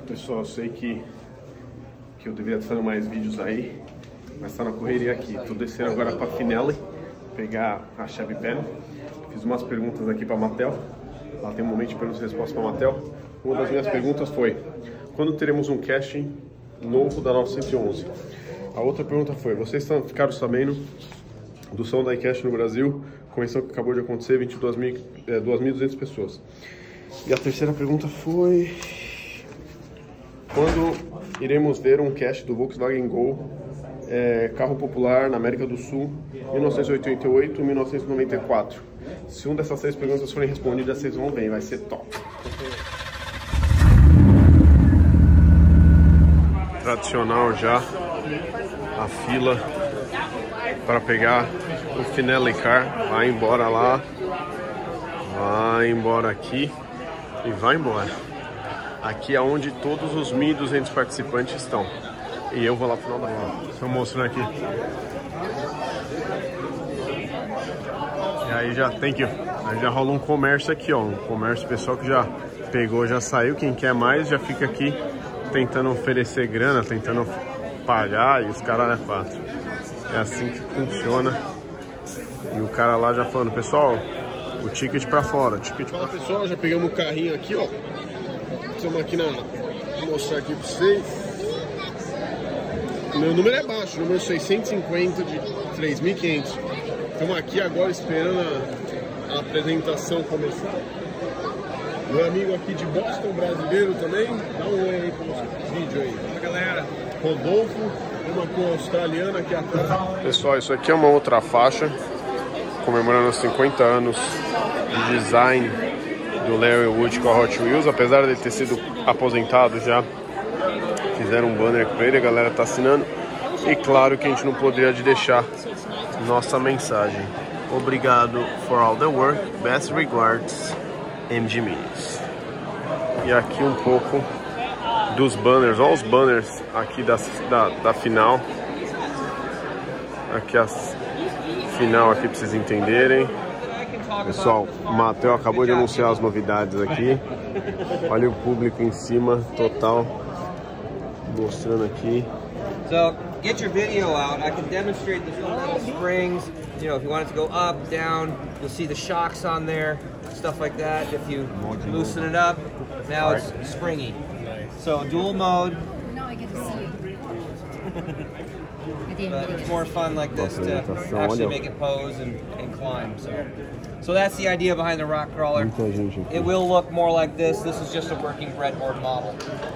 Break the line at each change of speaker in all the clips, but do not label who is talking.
Pessoal, eu sei que eu deveria estar fazendo mais vídeos aí, mas tá na correria aqui. Tô descendo agora pra Finelli, pegar a Chevy Pen. Fiz umas perguntas aqui pra Mattel. Lá tem um momento de perguntas e respostas pra Mattel. Uma das minhas perguntas foi: quando teremos um casting novo da 911? A outra pergunta foi: vocês ficaram sabendo do som da iCast no Brasil? Convenção que acabou de acontecer, 2.200 pessoas. E a terceira pergunta foi: quando iremos ver um cast do Volkswagen Gol, carro popular na América do Sul, 1988 1994? Se uma dessas 3 perguntas forem respondidas, vocês vão ver, vai ser top. Tradicional já a fila para pegar o Finelli Car. Vai embora lá, vai embora aqui e vai embora. Aqui é onde todos os 1.200 participantes estão. E eu vou lá pro final da aula. Deixa eu mostrar aqui. E aí já tem que... Aí já rola um comércio aqui, ó. Um comércio pessoal que já pegou, já saiu. Quem quer mais já fica aqui tentando oferecer grana, tentando pagar. E os caras é fácil. É assim que funciona. E o cara lá já falando: pessoal, o ticket pra fora, ticket pra fora. Pessoal, já pegamos o carrinho aqui, ó. Estamos aqui vou mostrar aqui pra vocês. Meu número é baixo, número 650 de 3.500. Estamos aqui agora esperando a apresentação começar. Meu amigo aqui de Boston, brasileiro também. Dá um oi aí pro nosso vídeo aí. Fala, galera. Rodolfo, uma com a australiana aqui atrás. Pessoal, isso aqui é uma outra faixa comemorando os 50 anos de design do Larry Wood com a Hot Wheels. Apesar de ele ter sido aposentado já, fizeram um banner com ele, a galera tá assinando. E claro que a gente não poderia deixar nossa mensagem: obrigado for all the work, best regards, MG Minis. E aqui um pouco dos banners, olha os banners aqui da final. Aqui a final aqui pra vocês entenderem. Pessoal, o Mattel acabou de anunciar as novidades aqui. Olha o público em cima, total, mostrando aqui.
So, get your video out. I can demonstrate the fundamental springs. You know, if you want it to go up, down, you'll see the shocks on there, stuff like that. If you loosen it up, now it's springy. So, dual mode.
Now I get to see you.
But it's more fun like this to actually make it pose and climb. So that's the idea behind the rock crawler. It will look more like this. This is just a working breadboard model.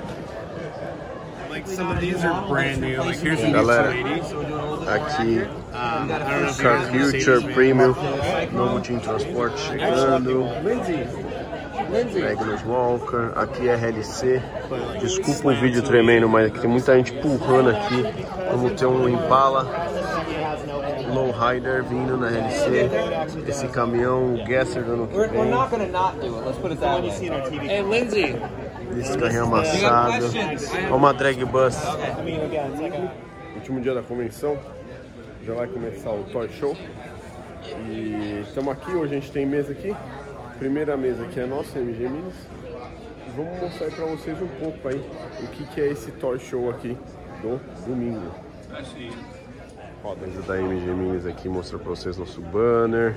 Like some of these are brand new. Like here's a
Galera, aqui Car Future Premium, novo de transporte chegando. Magnus Walker, aqui é RLC. Desculpa o vídeo tremendo, mas aqui tem muita gente empurrando aqui. Vamos ter um Impala Lowrider vindo na RLC. Esse caminhão, o Gasser do ano que vem.
Hey, Lindsay.
Esse carrinho amassado. Olha uma drag bus. Último dia da convenção. Já vai começar o Toy Show. E estamos aqui, hoje a gente tem mesa aqui. Primeira mesa aqui é a nossa MG Minis. Vamos mostrar aí pra vocês um pouco aí o que é esse Toy Show aqui do domingo. Ó, dentro da MG Minis aqui, mostrar pra vocês nosso banner.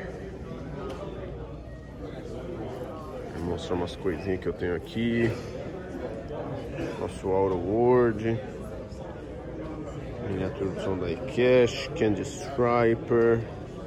Vou mostrar umas coisinhas que eu tenho aqui. Nosso Auto World. Miniatura do som da iCash, Candy Striper.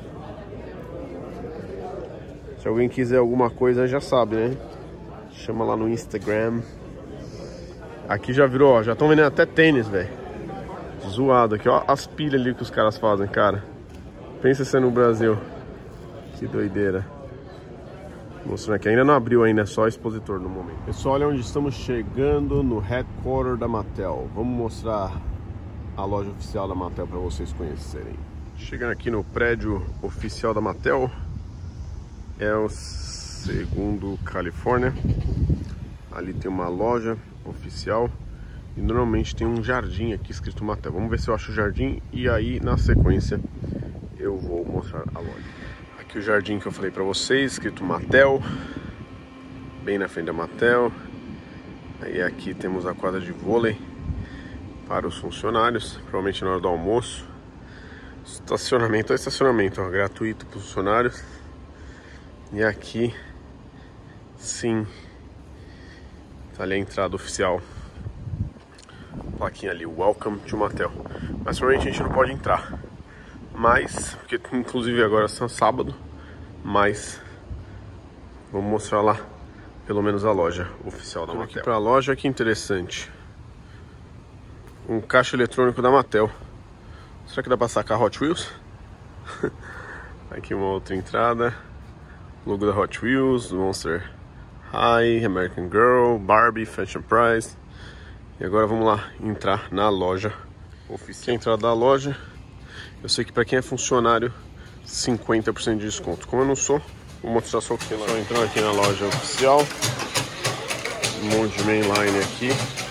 Se alguém quiser alguma coisa, já sabe, né? Chama lá no Instagram. Aqui já virou, ó, já estão vendendo até tênis, velho. Zoado aqui, ó, as pilhas ali que os caras fazem, cara. Pensa se é no Brasil. Que doideira. Mostrando aqui, ainda não abriu ainda, é só expositor no momento. Pessoal, olha onde estamos chegando, no headquarter da Mattel. Vamos mostrar a loja oficial da Mattel para vocês conhecerem. Chegando aqui no prédio oficial da Mattel. É o segundo Califórnia. Ali tem uma loja oficial e normalmente tem um jardim aqui escrito Mattel. Vamos ver se eu acho o jardim e aí na sequência eu vou mostrar a loja. Aqui o jardim que eu falei pra vocês, escrito Mattel, bem na frente da Mattel. A Aí aqui temos a quadra de vôlei para os funcionários, provavelmente na hora do almoço. Estacionamento é estacionamento, ó, gratuito para os funcionários. E aqui, sim, tá ali a entrada oficial. Plaquinha ali, Welcome to Mattel. Mas provavelmente a gente não pode entrar. Mas, porque inclusive agora é sábado, mas vamos mostrar lá pelo menos a loja oficial da Mattel. Aqui pra loja, que interessante. Um caixa eletrônico da Mattel. Será que dá pra sacar Hot Wheels? Aqui uma outra entrada. Logo da Hot Wheels, Monster High, American Girl, Barbie, Fashion Price. E agora vamos lá entrar na loja oficial. Aqui a entrada da loja. Eu sei que para quem é funcionário, 50% de desconto. Como eu não sou, vou mostrar só o que. Estou entrando aqui na loja oficial. Um monte de mainline aqui.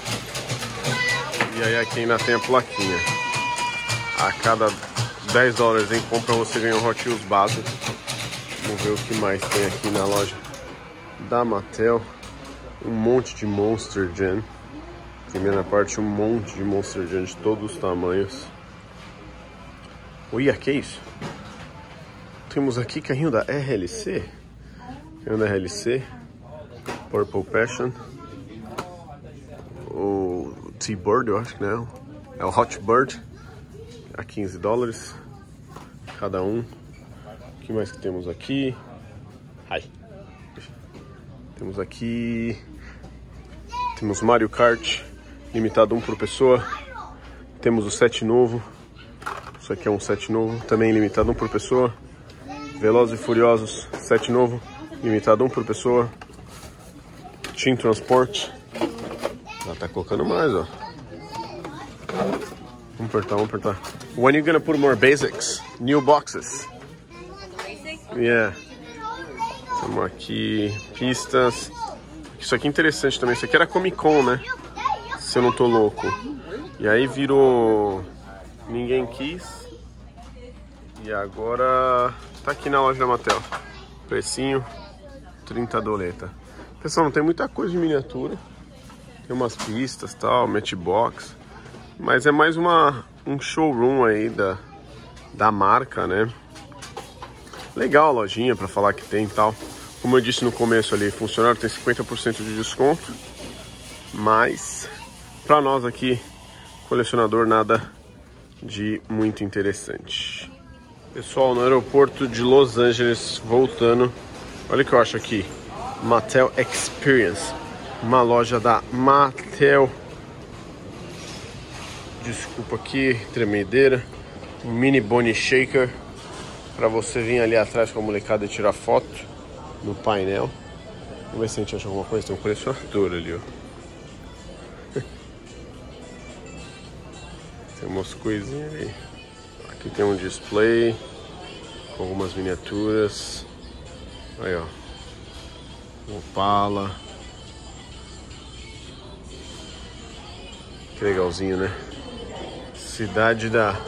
E aí aqui ainda tem a plaquinha. A cada 10 dólares em compra você ganha um Hot Wheels base. Vamos ver o que mais tem aqui na loja da Mattel. Um monte de Monster Jam. Primeira parte, um monte de Monster Jam de todos os tamanhos. Olha, que isso? Temos aqui carrinho da RLC. Carrinho da RLC. Purple Passion. O T-Bird, eu acho que não. É o Hot Bird. A 15 dólares. Cada um. O que mais que temos aqui? Ai. Temos aqui. Temos Mario Kart. Limitado 1 por pessoa. Temos o set novo. Isso aqui é um set novo. Também limitado 1 por pessoa. Velozes e Furiosos. Set novo. Limitado 1 por pessoa. Team Transport. Já tá colocando mais, ó. Vamos apertar, vamos apertar. When are you gonna put more basics? New boxes. Yeah. Temos aqui pistas. Isso aqui é interessante também. Isso aqui era Comic Con, né? Se eu não tô louco. E aí virou Ninguém Quis. E agora tá aqui na loja da Mattel. Precinho 30 doleta. Pessoal, não tem muita coisa de miniatura. Tem umas pistas e tal, matchbox. Mas é mais um showroom aí da marca, né? Legal a lojinha pra falar que tem e tal. Como eu disse no começo ali, funcionário tem 50% de desconto. Mas pra nós aqui, colecionador, nada de muito interessante. Pessoal, no aeroporto de Los Angeles, voltando. Olha o que eu acho aqui. Mattel Experience. Uma loja da Mattel. Desculpa aqui, tremedeira. Um mini Bonnie Shaker. Pra você vir ali atrás com a molecada e tirar foto no painel. Vamos ver se a gente acha alguma coisa. Tem um colecionador ali, ó. Tem umas coisinhas aí. Aqui tem um display com algumas miniaturas. Aí, ó. Opala. Que legalzinho, né? Cidade da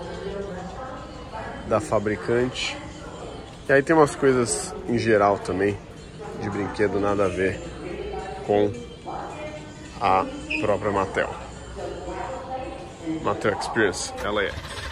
fabricante. E aí tem umas coisas em geral também de brinquedo, nada a ver com a própria Mattel. Mattel Experience, ela é.